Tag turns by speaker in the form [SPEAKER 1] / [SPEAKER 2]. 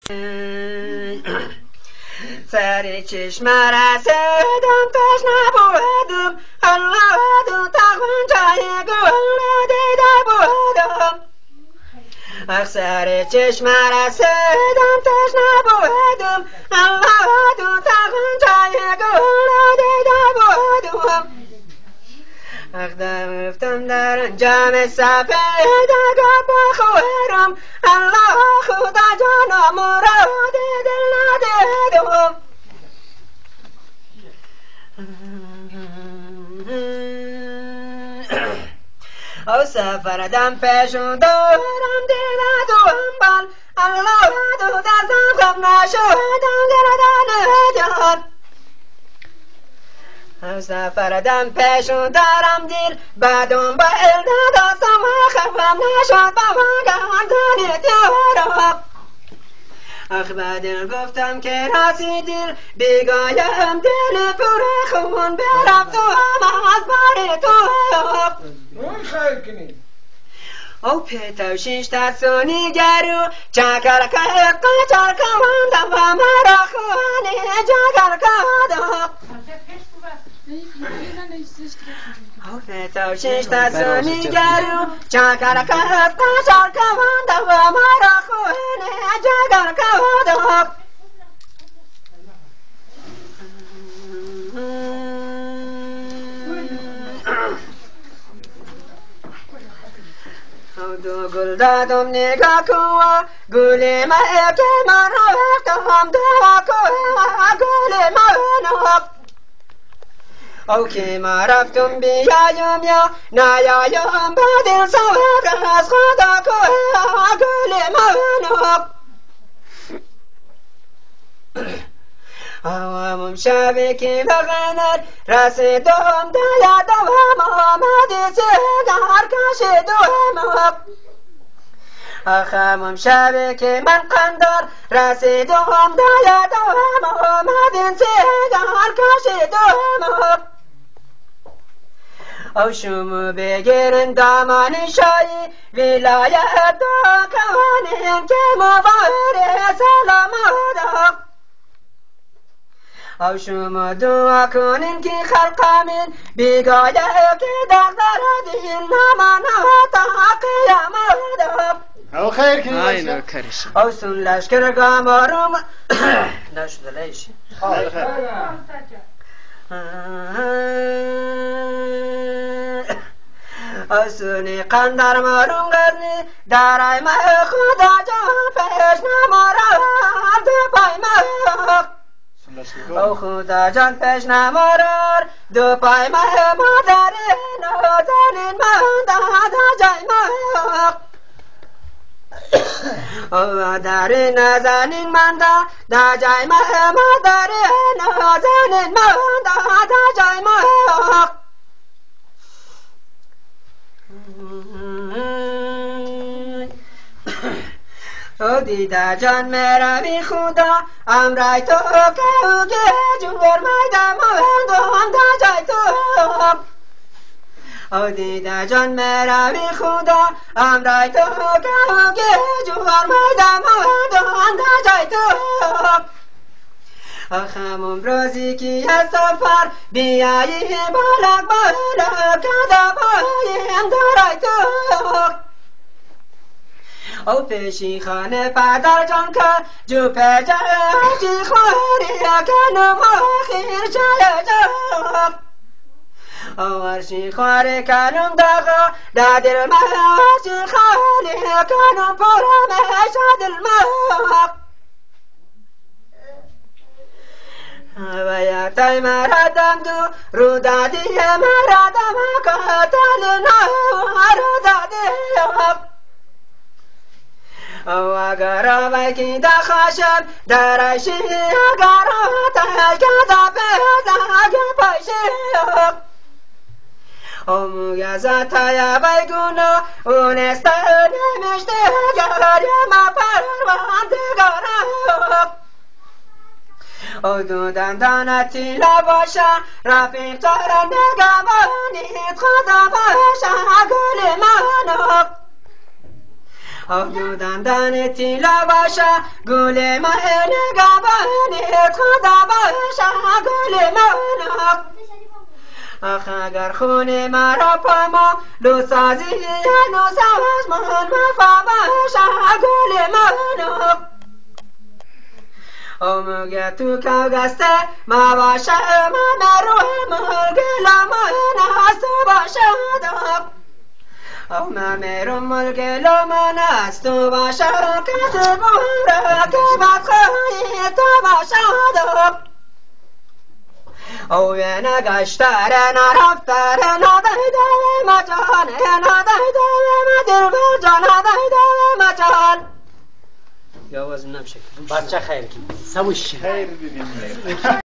[SPEAKER 1] سر چشم رسیدم تشنه بودم الله دو تخمنچه گل دیده بودم سر چشم رسیدم تشنه بودم الله دو تخمنچه گل دیده بودم اخدم افتم در انجام سفید اگر بخورم الله خدا جانا مراد دل ندیدم او سفردم پیشون دارم دل دنبال الله دو دستم خم نشدم گردن جان سفردم پیشون دارم دل بدون با دستم خفم نشد با گردن دیارم اخ با دل گفتم که راسی دل بگایم دل پر خون برفت و هم از بار تو
[SPEAKER 2] اون خیر کنی
[SPEAKER 1] او پیتو شیش تسونی گرو چکر که قچر کواندم و مرا خانه جگر کادم او پیتو شیش تسونی گرو چکر که قچر کواندم و مرا خانه جگر کادم دو گل دادم نگاه کن گل من که من رفتم دوا کن گل من او که من رفتم بیایم یا نیایم با دل سوار از خدا کن گل من اوام شبی که بغنر رسیدم دیدم هم آمده سیگار کشیدم آخمم شبی که من قندار رسیدم دیدم هم آمده سیگار کشیدم او شما بگیرن دامان شایی ولایت دو کوانین که مبارک سلامت او شما دعا کنین که خلقامین بگاید که دختر دین نمانا تا قیامت
[SPEAKER 2] او خیر کنی
[SPEAKER 3] aynen karışım.
[SPEAKER 1] او سن لشکر گامارم نشده لیشی او سنی قندر مارم غزنی درای ما خدا جا پیش نمارم دو پای ما او خدا جان پیش نمارار دو پای مادر نازنین من دادا جای ما او مادر نازنین من دادا جای ما مادر نازنین من دادا جای ما او دیده جان میرا بی خدا امرای تو که او که جور میدم هم دا جای تو او دیده جان میرا بی خدا امرای تو که او که جور میدم هم دا جای تو آخمم روزی که از سفر بیایی بالک بالک کدا بایم دارای تو او پیشی خانه پدر جان که جو پیجی خوری کنم آخیر جای جا او ورشی خوری کنم داغا دا دل ما ورشی خالی کنم پورم شا دل ما و یک تای مردم دو رو دادی مردم کتل نو رو دادی او اگر آوی که دا خاشم درشی اگر آتش که دا پیزا که پایشی او موگزا تایا بای گونا اونسته نمیشته گریم پروان دگارم او دو دندانتی لباشا رفیق تر نگمانید خدا باشا گل منو او دودندن تیلا باشه گل ما نگابانی خدا باشه گل ما آخ اگر خون مرا پاما دو سازی نو ساز من وفا باشه گل ما او مگه تو کاغسته ما باشه من روح مگل من هست باشه او ممیرم ملگل من است تو باشه که تو بوره که بدخواهی تو باشه او نگشتر نرفتر ندیده مجان ندیده مدل جان ندیده مجان یا وزن نمشک
[SPEAKER 3] بچه خیر کی سوش
[SPEAKER 2] خیر دیدیم